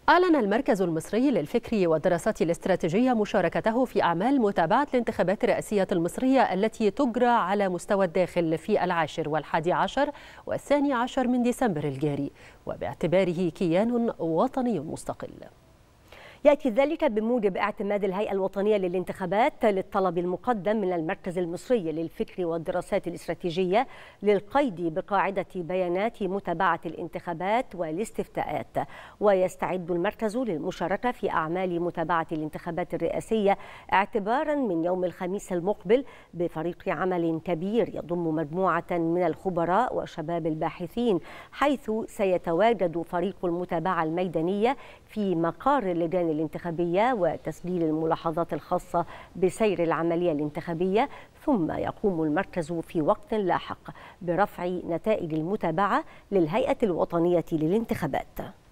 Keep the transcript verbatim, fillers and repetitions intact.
أعلن المركز المصري للفكر والدراسات الاستراتيجية مشاركته في أعمال متابعة الانتخابات الرئاسية المصرية التي تجرى على مستوى الداخل في العاشر والحادي عشر والثاني عشر من ديسمبر الجاري، وباعتباره كيان وطني مستقل. يأتي ذلك بموجب اعتماد الهيئة الوطنية للانتخابات للطلب المقدم من المركز المصري للفكر والدراسات الاستراتيجية للقيد بقاعدة بيانات متابعة الانتخابات والاستفتاءات، ويستعد المركز للمشاركة في أعمال متابعة الانتخابات الرئاسية اعتبارا من يوم الخميس المقبل بفريق عمل كبير يضم مجموعة من الخبراء وشباب الباحثين، حيث سيتواجد فريق المتابعة الميدانية في مقار اللجان الانتخابية وتسجيل الملاحظات الخاصة بسير العملية الانتخابية، ثم يقوم المركز في وقت لاحق برفع نتائج المتابعة للهيئة الوطنية للانتخابات.